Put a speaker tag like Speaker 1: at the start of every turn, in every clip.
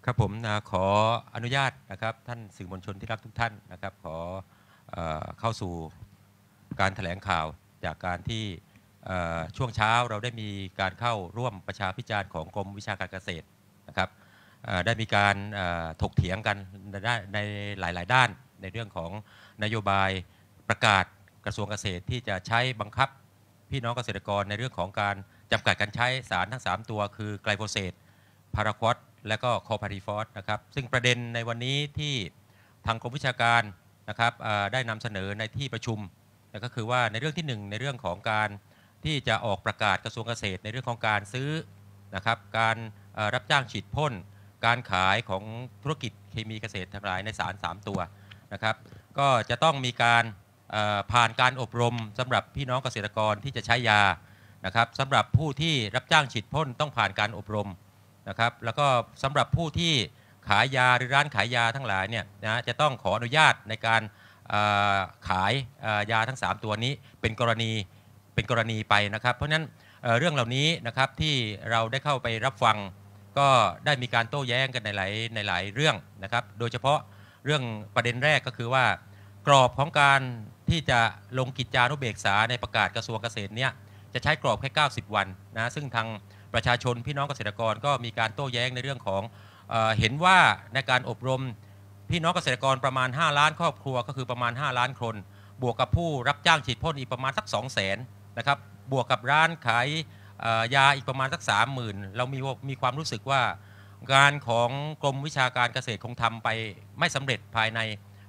Speaker 1: ครับผมขออนุญาตนะครับท่านสื่อมวลชนที่รักทุกท่านนะครับขอเข้าสู่การแถลงข่าวจากการที่ช่วงเช้าเราได้มีการเข้าร่วมประชาพิจารณ์ของกรมวิชาการเกษตรนะครับได้มีการถกเถียงกันในหลายๆด้านในเรื่องของนโยบายประกาศกระทรวงเกษตรที่จะใช้บังคับพี่น้องเกษตรกรในเรื่องของการจำกัดการใช้สารทั้ง3ตัวคือไกลโฟเสตพาราควอตและก็คอพาริฟอสนะครับซึ่งประเด็นในวันนี้ที่ทางกรมวิชาการนะครับได้นำเสนอในที่ประชุมก็คือว่าในเรื่องที่1ในเรื่องของการที่จะออกประกาศกระทรวงเกษตรในเรื่องของการซื้อนะครับการรับจ้างฉีดพ่นการขายของธุรกิจเคมีเกษตรทั้งหลายในสาร3ตัวนะครับก็จะต้องมีการผ่านการอบรมสำหรับพี่น้องเกษตรกรที่จะใช้ยานะครับสำหรับผู้ที่รับจ้างฉีดพ่นต้องผ่านการอบรมนะครับแล้วก็สำหรับผู้ที่ขายยาหรือร้านขายยาทั้งหลายเนี่ยนะจะต้องขออนุญาตในการขายยาทั้ง3ตัวนี้เป็นกรณีไปนะครับเพราะฉะนั้นเรื่องเหล่านี้นะครับที่เราได้เข้าไปรับฟังก็ได้มีการโต้แย้งกันในหลายเรื่องนะครับโดยเฉพาะเรื่องประเด็นแรกก็คือว่ากรอบของการที่จะลงกิจจานุเบกษาในประกาศกระทรวงเกษตรเนี่ยจะใช้กรอบแค่90วันนะซึ่งทางประชาชนพี่น้องเกษตรกรก็มีการโต้แย้งในเรื่องของเห็นว่าในการอบรมพี่น้องเกษตรกรประมาณ5ล้านครอบครัวก็คือประมาณ5ล้านคนบวกกับผู้รับจ้างฉีดพ่นอีกประมาณสัก200,000นะครับบวกกับร้านขายยาอีกประมาณสัก30,000เรามีความรู้สึกว่างานของกรมวิชาการเกษตรคงทำไปไม่สำเร็จภายใน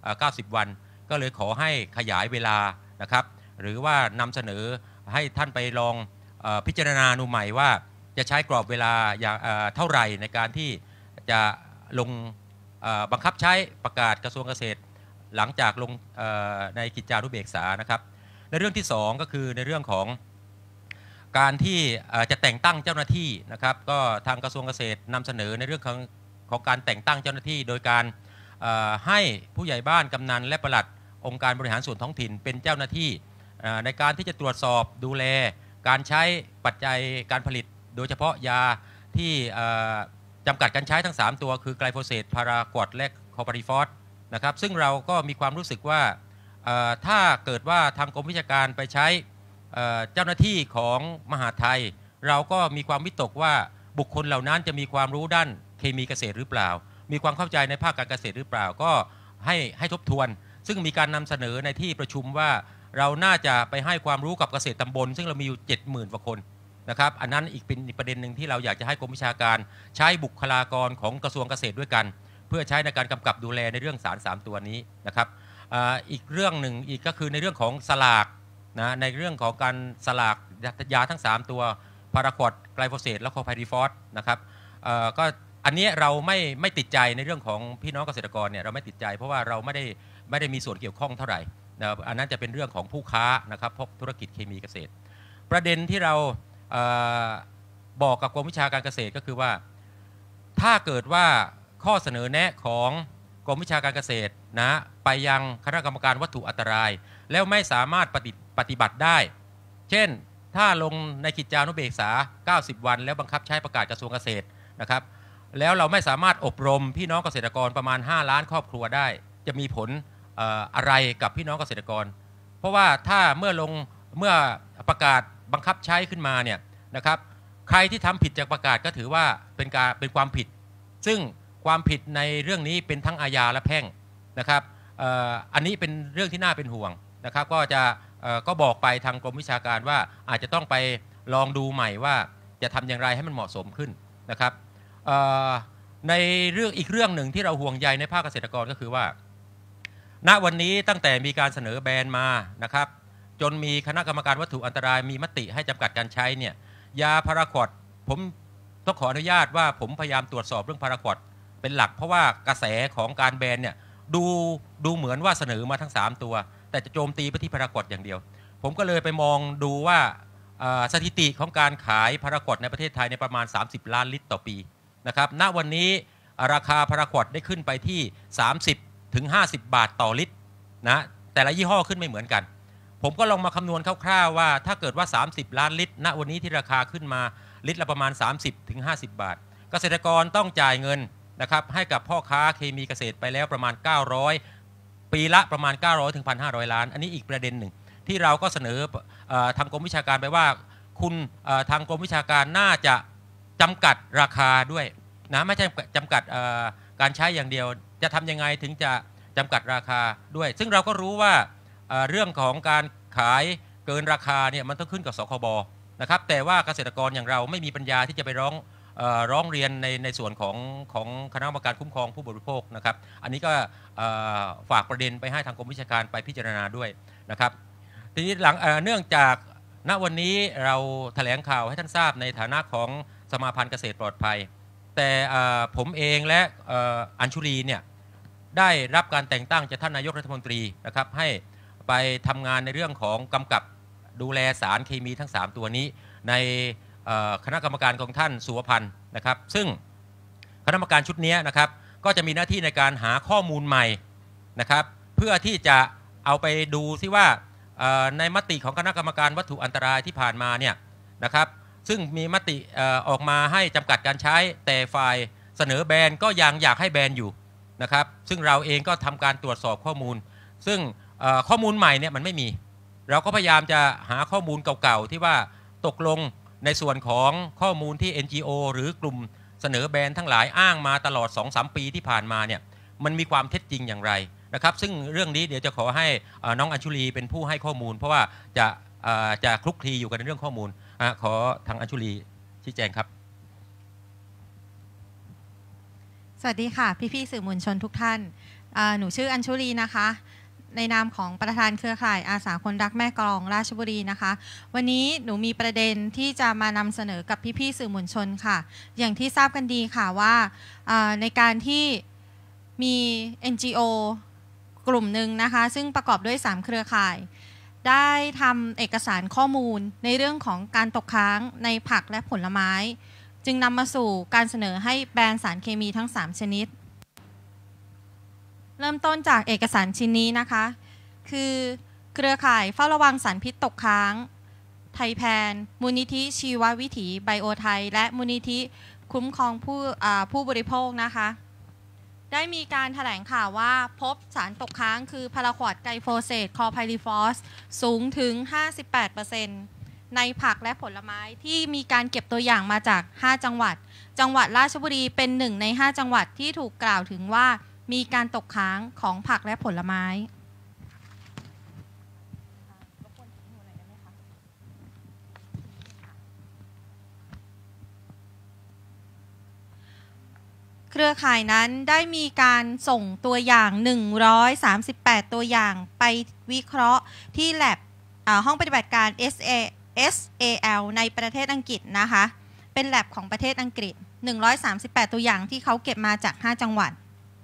Speaker 1: 90วันก็เลยขอให้ขยายเวลานะครับหรือว่านำเสนอให้ท่านไปลองพิจารณาดูใหม่ว่าจะใช้กรอบเวลาอย่างเท่าไหร่ในการที่จะลงบังคับใช้ประกาศกระทรวงเกษตรหลังจากลงในกิจจานุเบกษานะครับในเรื่องที่2ก็คือในเรื่องของการที่จะแต่งตั้งเจ้าหน้าที่นะครับก็ทางกระทรวงเกษตรนำเสนอในเรื่องของการแต่งตั้งเจ้าหน้าที่โดยการให้ผู้ใหญ่บ้านกำนันและปลัดองค์การบริหารส่วนท้องถิ่นเป็นเจ้าหน้าที่ในการที่จะตรวจสอบดูแลการใช้ปัจจัยการผลิตโดยเฉพาะยาที่จำกัดการใช้ทั้ง3ตัวคือไกลโฟเสตพารากวดและคอพาริฟอสนะครับซึ่งเราก็มีความรู้สึกว่าถ้าเกิดว่าทางกรมวิชาการไปใช้เจ้าหน้าที่ของมหาดไทยเราก็มีความวิตกว่าบุคคลเหล่านั้นจะมีความรู้ด้านเคมีเกษตรหรือเปล่ามีความเข้าใจในภาคการเกษตรหรือเปล่าก็ให้ทบทวนซึ่งมีการนำเสนอในที่ประชุมว่าเราน่าจะไปให้ความรู้กับเกษตรตำบลซึ่งเรามีอยู่ 70,000 กว่าคนนะครับอันนั้นอีกเป็นประเด็นหนึ่งที่เราอยากจะให้กรมวิชาการใช้บุคลากรของกระทรวงเกษตรด้วยกันเพื่อใช้ในการกำกับดูแลในเรื่องสาร3ตัวนี้นะครับอีกเรื่องหนึ่งอีกก็คือในเรื่องของสลากนะในเรื่องของการสลากยาทั้ง3ตัวพาราควอดไกลโฟเสตและคอพาริฟอสนะครับก็อันนี้เราไม่ติดใจในเรื่องของพี่น้องเกษตรกรเนี่ยเราไม่ติดใจเพราะว่าเราไม่ได้มีส่วนเกี่ยวข้องเท่าไหร่นะอันนั้นจะเป็นเรื่องของผู้ค้านะครับพวกธุรกิจเคมีเกษตรประเด็นที่เราบอกกับกรมวิชาการเกษตรก็คือว่าถ้าเกิดว่าข้อเสนอแนะของกรมวิชาการเกษตรนะไปยังคณะกรรมการวัตถุอันตรายแล้วไม่สามารถปฏิบัติได้เช่นถ้าลงในกิจจานุเบกษา90วันแล้วบังคับใช้ประกาศกระทรวงเกษตรนะครับแล้วเราไม่สามารถอบรมพี่น้องเกษตรกรประมาณ5ล้านครอบครัวได้จะมีผลอะไรกับพี่น้องเกษตรกรเพราะว่าถ้าเมื่อประกาศบังคับใช้ขึ้นมาเนี่ยนะครับใครที่ทำผิดจากประกาศก็ถือว่าเป็นความผิดซึ่งความผิดในเรื่องนี้เป็นทั้งอาญาและแพ่งนะครับอันนี้เป็นเรื่องที่น่าเป็นห่วงนะครับก็บอกไปทางกรมวิชาการว่าอาจจะต้องไปลองดูใหม่ว่าจะทำอย่างไรให้มันเหมาะสมขึ้นนะครับในอีกเรื่องหนึ่งที่เราห่วงใยในภาคเกษตรกรก็คือว่าณวันนี้ตั้งแต่มีการเสนอแบนมานะครับจนมีคณะกรรมการวัตถุอันตรายมีมติให้จำกัดการใช้เนี่ยยาพาราควอดผมต้องขออนุญาตว่าผมพยายามตรวจสอบเรื่องพาราควอดเป็นหลักเพราะว่ากระแสของการแบนเนี่ยดูเหมือนว่าเสนอมาทั้ง3ตัวแต่จะโจมตีไปที่พาราควอดอย่างเดียวผมก็เลยไปมองดูว่าสถิติของการขายพาราควอดในประเทศไทยในประมาณ30ล้านลิตรต่อปีนะครับณวันนี้ราคาพาราควอดได้ขึ้นไปที่30 ถึง 50 บาทต่อลิตรนะแต่ละยี่ห้อขึ้นไม่เหมือนกันผมก็ลองมาคำนวณคร่าวๆว่าถ้าเกิดว่า30ล้านลิตรณวันนี้ที่ราคาขึ้นมาลิตรละประมาณ30 ถึง 50 บาทเกษตรกรต้องจ่ายเงินนะครับให้กับพ่อค้าเคมีเกษตรไปแล้วประมาณ900ปีละประมาณ900 ถึง 1,500 ล้านอันนี้อีกประเด็นหนึ่งที่เราก็เสนอทางกรมวิชาการไปว่าคุณทางกรมวิชาการน่าจะจำกัดราคาด้วยนะไม่ใช่จำกัดการใช้อย่างเดียวจะทำยังไงถึงจะจำกัดราคาด้วยซึ่งเราก็รู้ว่าเรื่องของการขายเกินราคาเนี่ยมันต้องขึ้นกับสคบนะครับแต่ว่าเกษตรกรอย่างเราไม่มีปัญญาที่จะไปร้องเรียนในส่วนของคณะกรรมการคุ้มครองผู้บริโภคนะครับอันนี้ก็ฝากประเด็นไปให้ทางกรมวิชาการไปพิจารณาด้วยนะครับทีนี้เนื่องจากณวันนี้เราแถลงข่าวให้ท่านทราบในฐานะของสมาพันธ์เกษตรปลอดภัยแต่ผมเองและอัญชุลีเนี่ยได้รับการแต่งตั้งจากท่านนายกรัฐมนตรีนะครับให้ไปทำงานในเรื่องของกำกับดูแลสารเคมีทั้ง3ตัวนี้ในคณะกรรมการของท่านสุวพันธ์นะครับซึ่งคณะกรรมการชุดนี้นะครับก็จะมีหน้าที่ในการหาข้อมูลใหม่นะครับเพื่อที่จะเอาไปดูซิว่าในมติของคณะกรรมการวัตถุอันตรายที่ผ่านมาเนี่ยนะครับซึ่งมีมติออกมาให้จำกัดการใช้แต่ฝ่ายเสนอแบนก็ยังอยากให้แบนอยู่นะครับซึ่งเราเองก็ทำการตรวจสอบข้อมูลซึ่งข้อมูลใหม่เนี่ยมันไม่มีเราก็พยายามจะหาข้อมูลเก่าๆที่ว่าตกลงในส่วนของข้อมูลที่ NGO หรือกลุ่มเสนอแบนทั้งหลายอ้างมาตลอด 2-3 ปีที่ผ่านมาเนี่ยมันมีความเท็จจริงอย่างไรนะครับซึ่งเรื่องนี้เดี๋ยวจะขอให้น้องอัญชุลีเป็นผู้ให้ข้อมูลเพราะว่าจะคลุกคลีอยู่กันในเรื่องข้อมูลขอทางอัญชุลีชี้แจงครับ
Speaker 2: สวัสดีค่ะพี่ๆสื่อมวลชนทุกท่านหนูชื่ออัญชุลีนะคะในนามของประธานเครือข่ายอาสาคนรักแม่กลองราชบุรีนะคะวันนี้หนูมีประเด็นที่จะมานำเสนอกับพี่ๆสื่อมวลชนค่ะอย่างที่ทราบกันดีค่ะว่าในการที่มี NGO กลุ่มหนึ่งนะคะซึ่งประกอบด้วย3เครือข่ายได้ทำเอกสารข้อมูลในเรื่องของการตกค้างในผักและผลไม้จึงนำมาสู่การเสนอให้แบนสารเคมีทั้ง3ชนิดเริ่มต้นจากเอกสารชิ้นนี้นะคะคือเครือข่ายเฝ้าระวังสารพิษตกค้างไทยแพนมูลนิธิชีววิถีไบโอไทยและมูลนิธิคุ้มครองผู้บริโภคนะคะได้มีการแถลงข่าวว่าพบสารตกค้างคือพาราควอดไกลโฟเสตคอไพลิฟอสสูงถึง 58% ในผักและผลไม้ที่มีการเก็บตัวอย่างมาจาก5จังหวัดราชบุรีเป็น1ใน5จังหวัดที่ถูกกล่าวถึงว่ามีการตกค้างของผักและผลไม้เครือข่ายนั้นได้มีการส่งตัวอย่าง138ตัวอย่างไปวิเคราะห์ที่แลบห้องปฏิบัติการ SAL ในประเทศอังกฤษนะคะเป็นแลบของประเทศอังกฤษ138ตัวอย่างที่เขาเก็บมาจาก5จังหวัด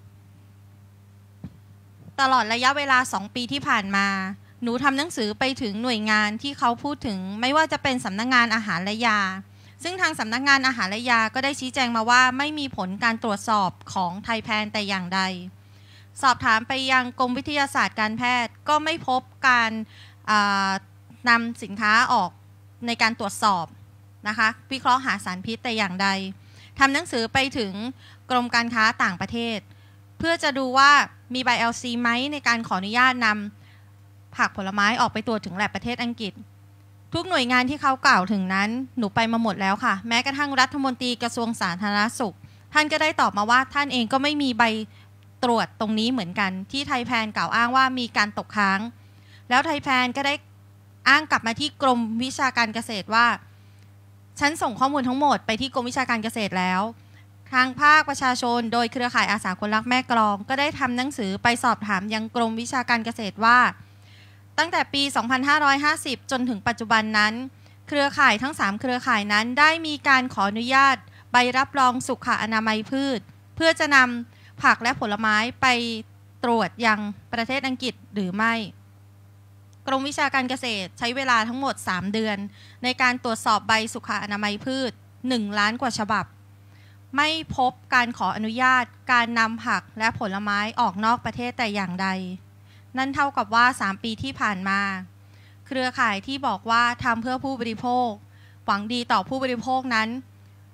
Speaker 2: ตลอดระยะเวลา2ปีที่ผ่านมาหนูทำหนังสือไปถึงหน่วยงานที่เขาพูดถึงไม่ว่าจะเป็นสำนักงานอาหารและยาซึ่งทางสำนักงานอาหารและยาก็ได้ชี้แจงมาว่าไม่มีผลการตรวจสอบของไทยแพนแต่อย่างใดสอบถามไปยังกรมวิทยาศาสตร์การแพทย์ก็ไม่พบการนำสินค้าออกในการตรวจสอบนะคะวิเคราะห์หาสารพิษแต่อย่างใดทำหนังสือไปถึงกรมการค้าต่างประเทศเพื่อจะดูว่ามีใบ LC ไหมในการขออนุญาตนำผักผลไม้ออกไปตรวจถึงแลบประเทศอังกฤษทุกหน่วยงานที่เขากล่าวถึงนั้นหนูไปมาหมดแล้วค่ะแม้กระทั่งรัฐมนตรีกระทรวงสาธารณสุขท่านก็ได้ตอบมาว่าท่านเองก็ไม่มีใบตรวจตรงนี้เหมือนกันที่ไทยแพนกล่าวอ้างว่ามีการตกค้างแล้วไทยแพนก็ได้อ้างกลับมาที่กรมวิชาการเกษตรว่าฉันส่งข้อมูลทั้งหมดไปที่กรมวิชาการเกษตรแล้วทางภาคประชาชนโดยเครือข่ายอาสาคนรักแม่กลองก็ได้ทำหนังสือไปสอบถามยังกรมวิชาการเกษตรว่าตั้งแต่ปี 2550 จนถึงปัจจุบันนั้นเครือข่ายทั้ง3เครือข่ายนั้นได้มีการขออนุญาตใบรับรองสุขอนามัยพืชเพื่อจะนำผักและผลไม้ไปตรวจยังประเทศอังกฤษหรือไม่กรมวิชาการเกษตรใช้เวลาทั้งหมด3เดือนในการตรวจสอบใบสุขอนามัยพืช1 ล้านกว่าฉบับไม่พบการขออนุญาตการนำผักและผลไม้ออกนอกประเทศแต่อย่างใดนั่นเท่ากับว่า3ปีที่ผ่านมาเครือข่ายที่บอกว่าทำเพื่อผู้บริโภคหวังดีต่อผู้บริโภคนั้น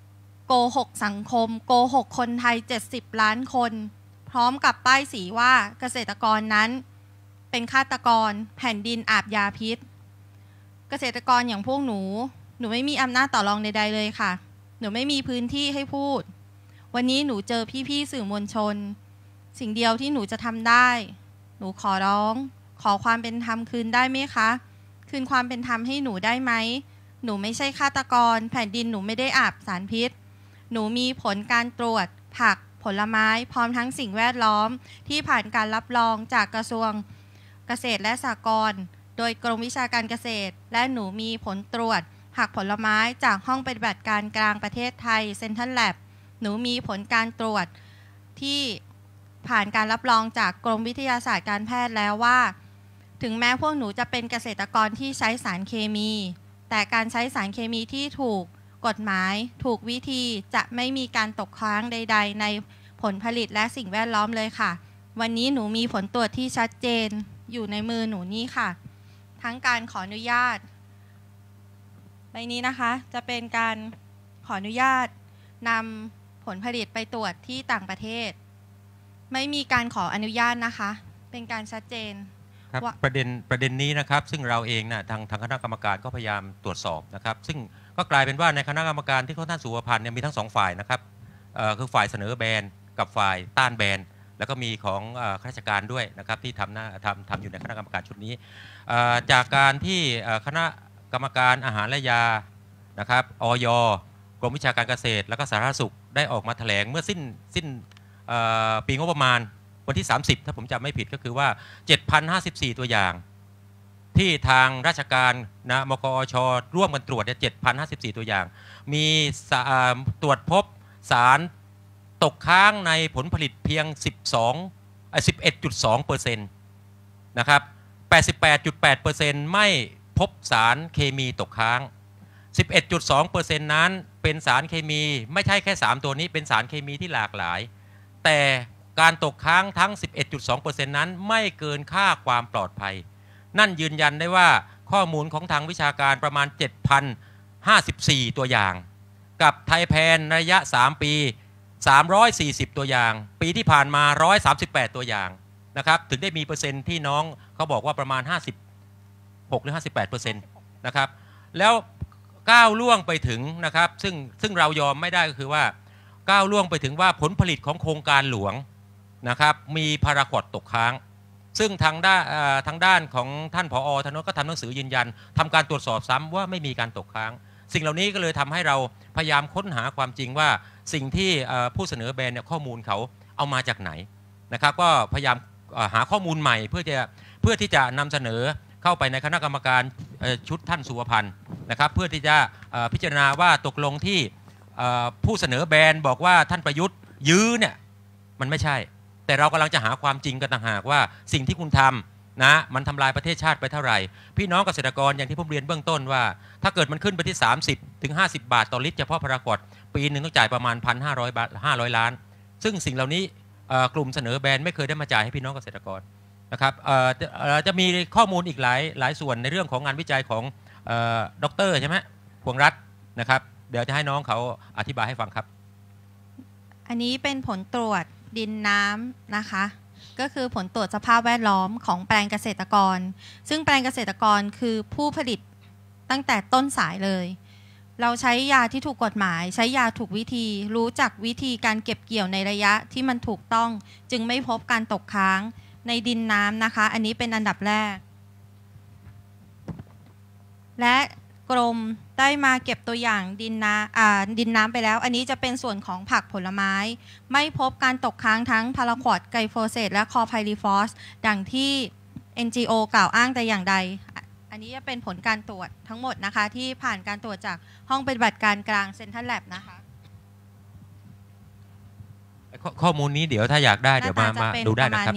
Speaker 2: โกหกสังคมโกหกคนไทย70 ล้านคนพร้อมกับป้ายสีว่าเกษตรกรนั้นเป็นฆาตกรแผ่นดินอาบยาพิษเกษตรกรอย่างพวกหนูไม่มีอำนาจต่อรองใดๆเลยค่ะหนูไม่มีพื้นที่ให้พูดวันนี้หนูเจอพี่ๆสื่อมวลชนสิ่งเดียวที่หนูจะทำได้หนูขอร้องขอความเป็นธรรมคืนได้ไหมคะคืนความเป็นธรรมให้หนูได้ไหมหนูไม่ใช่ฆาตกรแผ่นดินหนูไม่ได้อาบสารพิษหนูมีผลการตรวจผักผลไม้พร้อมทั้งสิ่งแวดล้อมที่ผ่านการรับรองจากกระทรวงเกษตรและสหกรณ์โดยกรมวิชาการเกษตรและหนูมีผลตรวจผักผลไม้จากห้องปฏิบัติการกลางประเทศไทยเซ็นทรัลแลบหนูมีผลการตรวจที่ผ่านการรับรองจากกรมวิทยาศาสตร์การแพทย์แล้วว่าถึงแม้พวกหนูจะเป็นเกษตรกรที่ใช้สารเคมีแต่การใช้สารเคมีที่ถูกกฎหมายถูกวิธีจะไม่มีการตกค้างใดๆในผลผลิตและสิ่งแวดล้อมเลยค่ะวันนี้หนูมีผลตรวจที่ชัดเจนอยู่ในมือหนูนี่ค่ะทั้งการขออนุญาตใบนี้นะคะจะเป็นการขออนุญาตนำผลผลิตไปตรวจที่ต่างประเทศไม่มีการขออนุญาตนะคะเป็นการชัดเจน
Speaker 1: ครับประเด็นนี้นะครับซึ่งเราเองนะทางคณะกรรมการก็พยายามตรวจสอบนะครับซึ่งก็กลายเป็นว่าในคณะกรรมการที่เขาท่านสุวพันธ์เนี่ยมีทั้ง2ฝ่ายนะครับคือฝ่ายเสนอแบนกับฝ่ายต้านแบนแล้วก็มีของข้าราชการด้วยนะครับที่ทำอยู่ในคณะกรรมการชุดนี้จากการที่คณะกรรมการอาหารและยานะครับอย.กรมวิชาการเกษตรและก็สาธารณสุขได้ออกมาแถลงเมื่อสิ้นปีงบประมาณวันที่ 30ถ้าผมจำไม่ผิดก็คือว่า 7,054 ตัวอย่างที่ทางราชการนะมกอช.ร่วมกันตรวจเนี่ย 7,054 ตัวอย่าง มีตรวจพบสารตกค้างในผลผลิตเพียง 11.2% นะครับ 88.8% ไม่พบสารเคมีตกค้าง 11.2% นั้นเป็นสารเคมีไม่ใช่แค่3ตัวนี้เป็นสารเคมีที่หลากหลายแต่การตกค้างทั้ง 11.2% นั้นไม่เกินค่าความปลอดภัยนั่นยืนยันได้ว่าข้อมูลของทางวิชาการประมาณ 7,054 ตัวอย่างกับไทยแพนระยะ3ปี340ตัวอย่างปีที่ผ่านมา138ตัวอย่างนะครับถึงได้มีเปอร์เซ็นต์ที่น้องเขาบอกว่าประมาณ56หรือ58%นะครับแล้วก้าวล่วงไปถึงนะครับซึ่งเรายอมไม่ได้ก็คือว่าก้าวล่วงไปถึงว่าผลผลิตของโครงการหลวงนะครับมีพาราควอตตกค้างซึ่งทางด้านของท่านผอ.ธนก็ทำหนังสือยืนยันทำการตรวจสอบซ้ำว่าไม่มีการตกค้างสิ่งเหล่านี้ก็เลยทำให้เราพยายามค้นหาความจริงว่าสิ่งที่ผู้เสนอแบรนด์เนี่ยข้อมูลเขาเอามาจากไหนนะครับก็พยายามหาข้อมูลใหม่เพื่อที่จะนำเสนอเข้าไปในคณะกรรมการชุดท่านสุวพันธ์นะครับเพื่อที่จะพิจารณาว่าตกลงที่ผู้เสนอแบรนด์บอกว่าท่านประยุทธ์ยื้อเนี่ยมันไม่ใช่แต่เรากำลังจะหาความจริงกันต่างหากว่าสิ่งที่คุณทำนะมันทำลายประเทศชาติไปเท่าไหร่พี่น้องเกษตรกรอย่างที่ผมเรียนเบื้องต้นว่าถ้าเกิดมันขึ้นไปที่30ถึง50 บาทต่อลิตรเฉพาะพารากอตปีหนึ่งต้องจ่ายประมาณ 1,500 บาท500 ล้านซึ่งสิ่งเหล่านี้กลุ่มเสนอแบรนด์ไม่เคยได้มาจ่ายให้พี่น้องเกษตรกรนะครับจะมีข้อมูลอีกหลายส่วนในเรื่องของงานวิจัยของดร.ใช่ไหมพวงรัตน์นะครับเดี๋ยวจะให้น้องเขาอธิบายให้ฟังครับ
Speaker 2: อันนี้เป็นผลตรวจดินน้ำนะคะก็คือผลตรวจสภาพแวดล้อมของแปลงเกษตรกรซึ่งแปลงเกษตรกรคือผู้ผลิตตั้งแต่ต้นสายเลยเราใช้ยาที่ถูกกฎหมายใช้ยาถูกวิธีรู้จักวิธีการเก็บเกี่ยวในระยะที่มันถูกต้องจึงไม่พบการตกค้างในดินน้ำนะคะอันนี้เป็นอันดับแรกและกรมได้มาเก็บตัวอย่างดินน้ำไปแล้วอันนี้จะเป็นส่วนของผักผลไม้ไม่พบการตกค้างทั้งพาราควอตไกลโฟเสตและคอไพลิฟอสดังที่ NGO กล่าวอ้างแต่อย่างใดอันนี้จะเป็นผลการตรวจทั้งหมดนะคะที่ผ่านการตรวจจากห้องปฏิบัติการกลางเซ็นทรัลแลบนะคะ
Speaker 1: ข้อมูลนี้เดี๋ยวถ้าอยากได้เดี๋ยวมาดูได้นะครับ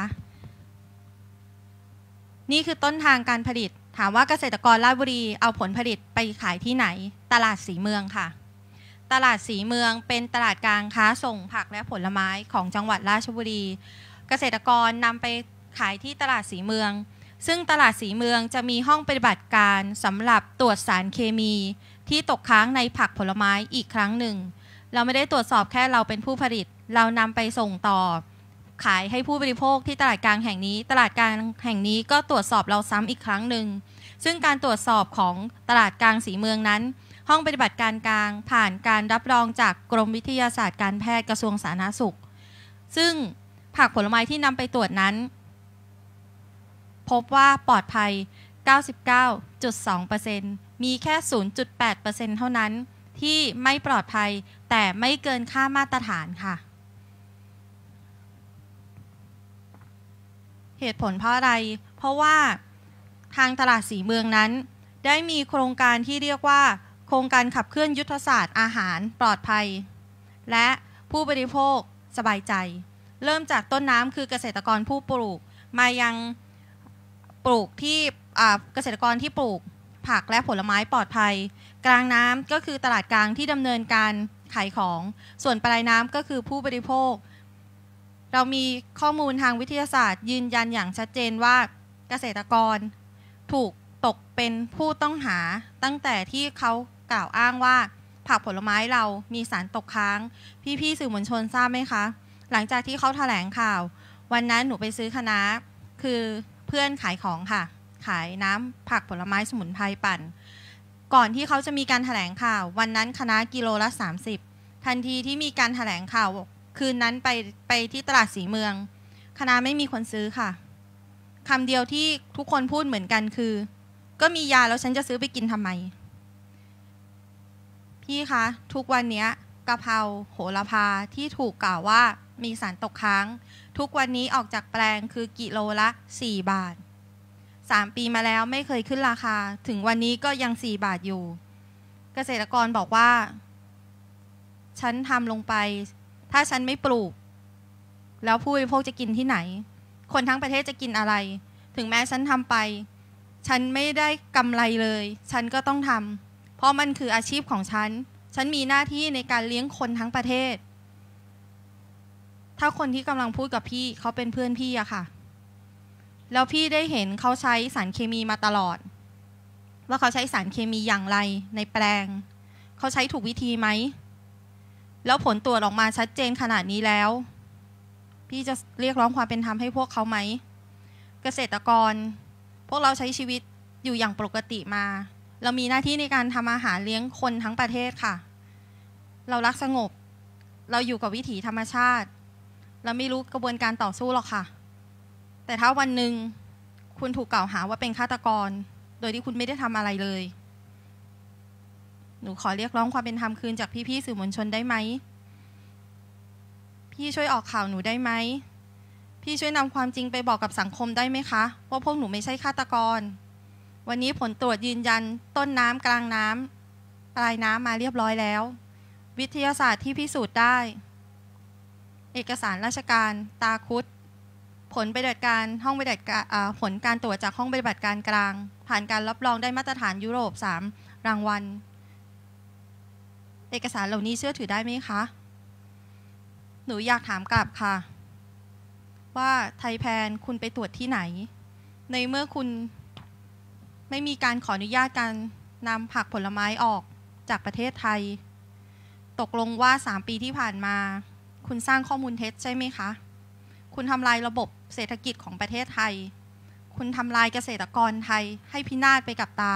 Speaker 2: นี่คือต้นทางการผลิตถามว่าเกษตรกรราชบุรีเอาผลผลิตไปขายที่ไหนตลาดสีเมืองค่ะตลาดสีเมืองเป็นตลาดกลางค้าส่งผักและผลไม้ของจังหวัดราชบุรีเกษตรกรนำไปขายที่ตลาดสีเมืองซึ่งตลาดสีเมืองจะมีห้องปฏิบัติการสำหรับตรวจสารเคมีที่ตกค้างในผักผลไม้อีกครั้งหนึ่งเราไม่ได้ตรวจสอบแค่เราเป็นผู้ผลิตเรานำไปส่งต่อขายให้ผู้บริโภคที่ตลาดกลางแห่งนี้ตลาดกลางแห่งนี้ก็ตรวจสอบเราซ้ำอีกครั้งหนึ่งซึ่งการตรวจสอบของตลาดกลางสีเมืองนั้นห้องปฏิบัติการกลางผ่านการรับรองจากกรมวิทยาศาสตร์การแพทย์กระทรวงสาธารณสุขซึ่งผักผลไม้ที่นำไปตรวจนั้นพบว่าปลอดภัย 99.2% มีแค่ 0.8% เท่านั้นที่ไม่ปลอดภัยแต่ไม่เกินค่ามาตรฐานค่ะเหตุผลเพราะอะไรเพราะว่าทางตลาดสีเมืองนั้นได้มีโครงการที่เรียกว่าโครงการขับเคลื่อนยุทธศาสตร์อาหารปลอดภัยและผู้บริโภคสบายใจเริ่มจากต้นน้ำคือเกษตรกรผู้ปลูกมายังปลูกที่เกษตรกรที่ปลูกผักและผลไม้ปลอดภัยกลางน้ำก็คือตลาดกลางที่ดำเนินการขายของส่วนปลายน้ำก็คือผู้บริโภคเรามีข้อมูลทางวิทยาศาสตร์ยืนยันอย่างชัดเจนว่าเกษตรกรถูกตกเป็นผู้ต้องหาตั้งแต่ที่เขากล่าวอ้างว่าผักผลไม้เรามีสารตกค้างพี่ๆสื่อมวลชนทราบไหมคะหลังจากที่เขาแถลงข่าววันนั้นหนูไปซื้อคะน้าคือเพื่อนขายของค่ะขายน้ำผักผลไม้สมุนไพรปั่นก่อนที่เขาจะมีการแถลงข่าววันนั้นคะน้ากิโลละ30ทันทีที่มีการแถลงข่าวคืนนั้นไปที่ตลาดสีเมืองคะน้าไม่มีคนซื้อค่ะคำเดียวที่ทุกคนพูดเหมือนกันคือก็มียาแล้วฉันจะซื้อไปกินทำไมพี่คะทุกวันนี้กะเพราโหระพาที่ถูกกล่าวว่ามีสารตกค้างทุกวันนี้ออกจากแปลงคือกิโลละ4 บาท3 ปีมาแล้วไม่เคยขึ้นราคาถึงวันนี้ก็ยัง4 บาทอยู่เกษตรกรบอกว่าฉันทำลงไปถ้าฉันไม่ปลูกแล้วผู้บริโภคจะกินที่ไหนคนทั้งประเทศจะกินอะไรถึงแม้ฉันทำไปฉันไม่ได้กำไรเลยฉันก็ต้องทำเพราะมันคืออาชีพของฉันมีหน้าที่ในการเลี้ยงคนทั้งประเทศถ้าคนที่กำลังพูดกับพี่เขาเป็นเพื่อนพี่อะค่ะแล้วพี่ได้เห็นเขาใช้สารเคมีมาตลอดว่าเขาใช้สารเคมีอย่างไรในแปลงเขาใช้ถูกวิธีไหมแล้วผลตรวจออกมาชัดเจนขนาดนี้แล้วพี่จะเรียกร้องความเป็นธรรมให้พวกเขาไหมเกษตรกรพวกเราใช้ชีวิตอยู่อย่างปกติมาเรามีหน้าที่ในการทำอาหารเลี้ยงคนทั้งประเทศค่ะเรารักสงบเราอยู่กับวิถีธรรมชาติเราไม่รู้กระบวนการต่อสู้หรอกค่ะแต่ถ้าวันหนึ่งคุณถูกกล่าวหาว่าเป็นฆาตกรโดยที่คุณไม่ได้ทำอะไรเลยหนูขอเรียกร้องความเป็นธรรมคืนจากพี่ๆสื่อมวลชนได้ไหมพี่ช่วยออกข่าวหนูได้ไหมพี่ช่วยนำความจริงไปบอกกับสังคมได้ไหมคะว่าพวกหนูไม่ใช่ฆาตกรวันนี้ผลตรวจยืนยันต้นน้ำกลางน้ำปลายน้ำมาเรียบร้อยแล้ววิทยาศาสตร์ที่พิสูจน์ได้เอกสารราชการตาคุดผลปฏิบัติการห้องปฏิบัติการผลการตรวจจากห้องปฏิบัติการกลางผ่านการรับรองได้มาตรฐานยุโรป3 รางวัลเอกสารเหล่านี้เชื่อถือได้ไหมคะหนูอยากถามกลับค่ะว่าไทยแพนคุณไปตรวจที่ไหนในเมื่อคุณไม่มีการขออนุญาตการนำผักผลไม้ออกจากประเทศไทยตกลงว่า3 ปีที่ผ่านมาคุณสร้างข้อมูลเท็จใช่ไหมคะคุณทำลายระบบเศรษฐกิจของประเทศไทยคุณทำลายเกษตรกรไทยให้พินาศไปกับตา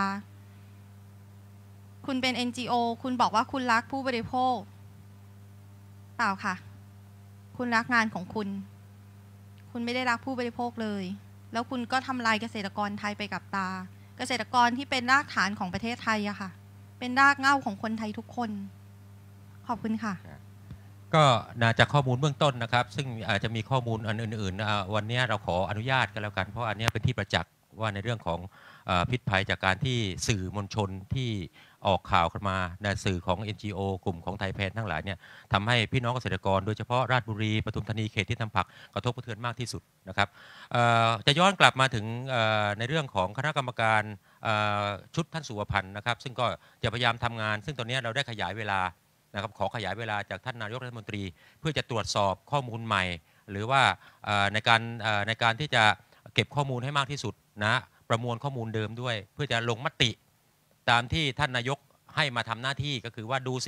Speaker 2: คุณเป็น NGO คุณบอกว่าคุณรักผู้บริโภคเปล่าค่ะคุณรักงานของคุณไม่ได้รักผู้บริโภคเลยแล้วคุณก็ทำลายเกษตรกรไทยไปกับตาเกษตรกรที่เป็นรากฐานของประเทศไทยอะค่ะเป็นรากเหง้าของคนไทยทุกคนขอบคุณค่ะ
Speaker 1: ก็จากข้อมูลเบื้องต้นนะครับซึ่งอาจจะมีข้อมูลอันอื่นๆวันนี้เราขออนุญาตกันแล้วกันเพราะอันนี้เป็นที่ประจักษ์ว่าในเรื่องของพิษภัยจากการที่สื่อมวลชนที่ออกข่าวกันมาในสื่อของ NGO กลุ่มของไทยแพนทั้งหลายเนี่ยทำให้พี่น้องเกษตรกรโดยเฉพาะราชบุรีปทุมธานีเขตที่ทำผักกระทบกระเทือนมากที่สุดนะครับจะย้อนกลับมาถึงในเรื่องของคณะกรรมการชุดท่านสุวพันธ์นะครับซึ่งก็จะพยายามทำงานซึ่งตอนนี้เราได้ขยายเวลานะครับขอขยายเวลาจากท่านนายกรัฐมนตรีเพื่อจะตรวจสอบข้อมูลใหม่หรือว่าในการที่จะเก็บข้อมูลให้มากที่สุดนะประมวลข้อมูลเดิมด้วยเพื่อจะลงมติตามที่ท่านนายกให้มาทำหน้าที่ก็คือว่าดูซิ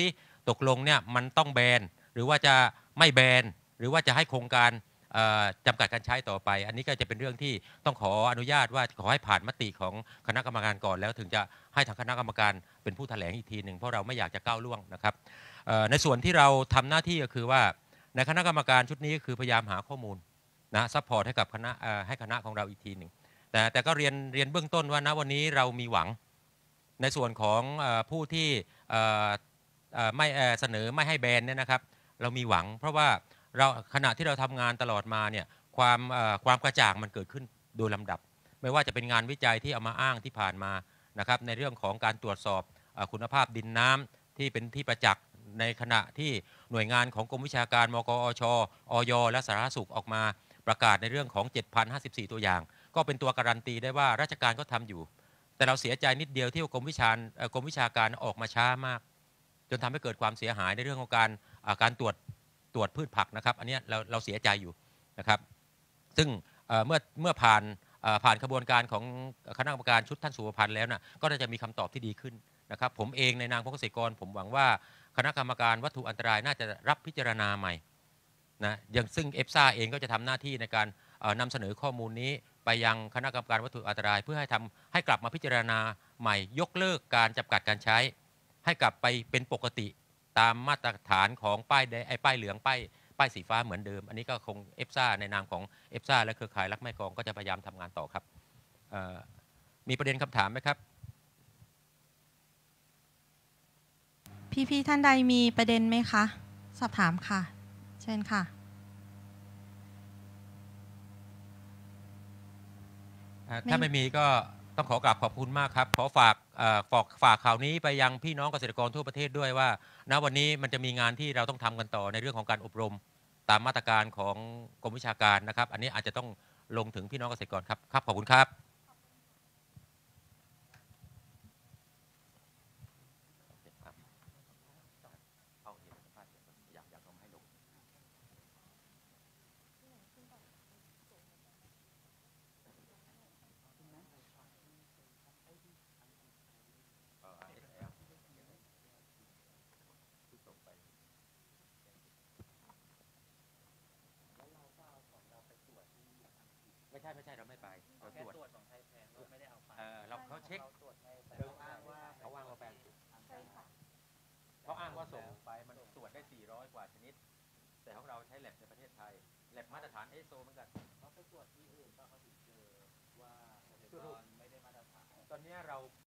Speaker 1: ตกลงเนี่ยมันต้องแบนหรือว่าจะไม่แบนหรือว่าจะให้โครงการจำกัดการใช้ต่อไปอันนี้ก็จะเป็นเรื่องที่ต้องขออนุญาตว่าขอให้ผ่านมติของคณะกรรมการก่อนแล้วถึงจะให้ทางคณะกรรมการเป็นผู้แถลงอีกทีหนึ่งเพราะเราไม่อยากจะก้าวล่วงนะครับในส่วนที่เราทำหน้าที่ก็คือว่าในคณะกรรมการชุดนี้คือพยายามหาข้อมูลนะซัพพอร์ตให้กับคณะให้คณะของเราอีกทีหนึ่งแต่ก็เรียนเบื้องต้นว่าณวันนี้เรามีหวังในส่วนของผู้ที่ไม่เสนอไม่ให้แบนเนี่ยนะครับเรามีหวังเพราะว่าเราขณะที่เราทำงานตลอดมาเนี่ยความกระจ่างมันเกิดขึ้นโดยลำดับไม่ว่าจะเป็นงานวิจัยที่เอามาอ้างที่ผ่านมานะครับในเรื่องของการตรวจสอบคุณภาพดินน้ำที่เป็นที่ประจักษ์ในขณะที่หน่วยงานของกรมวิชาการมกอชอย และสาธารณสุขออกมาประกาศในเรื่องของ 7,054 ตัวอย่างก็เป็นตัวการันตีได้ว่าราชการก็ทำอยู่แต่เราเสียใจนิดเดียวที่กรมวิชาการออกมาช้ามากจนทำให้เกิดความเสียหายในเรื่องของการตรวจพืชผักนะครับอันนี้เราเสียใจอยู่นะครับซึ่งเมื่อผ่านกระบวนการของคณะกรรมการชุดท่านสุวพันธ์แล้วนะก็น่าจะมีคำตอบที่ดีขึ้นนะครับผมเองในนามของเกษตรกรผมหวังว่าคณะกรรมการวัตถุอันตรายน่าจะรับพิจารณาใหม่นะอย่างซึ่งเอฟซ่าเองก็จะทำหน้าที่ในการนำเสนอข้อมูลนี้ไปยังคณะกรรมการวัตถุอันตรายเพื่อให้กลับมาพิจารณาใหม่ยกเลิกการจำกัดการใช้ให้กลับไปเป็นปกติตามมาตรฐานของป้ายเหลืองป้ายสีฟ้าเหมือนเดิมอันนี้ก็คงเอฟซ่าในนามของเอฟซ่าและเครือข่ายรักแม่กลองก็จะพยายามทำงานต่อครับมีประเด็นคำถามไหมครับ
Speaker 2: พี่ท่านใดมีประเด็นไหมคะสอบถามค่ะเชิญค่ะ
Speaker 1: ถ้าไม่มีก็ต้องขอกราบขอบคุณมากครับขอฝากข่าวนี้ไปยังพี่น้องเกษตรกรทั่วประเทศด้วยว่าณวันนี้มันจะมีงานที่เราต้องทำกันต่อในเรื่องของการอบรมตามมาตรการของกรมวิชาการนะครับอันนี้อาจจะต้องลงถึงพี่น้องเกษตรกรครับขอบคุณครับไม่ใช่เราไม่ไปเราตรวจของไทยแพนเราไม่ได้เอาไปเขาเช็คเขาอ้างว่าแปลงเขาอ้างว่าส่งไปมันตรวจได้400กว่าชนิดแต่ของเราใช้แลบในประเทศไทยแลบมาตรฐานISOเหมือนกันเขาไปตรวจที่อื่นก็เขาถึงเจอว่าไม่ได้มาตรฐานตอนนี้เรา